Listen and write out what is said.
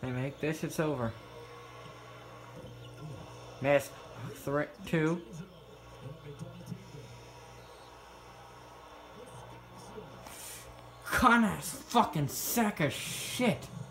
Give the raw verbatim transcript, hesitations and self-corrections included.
They make this, it's over. Miss. Three, two. Connor's fucking sack of shit.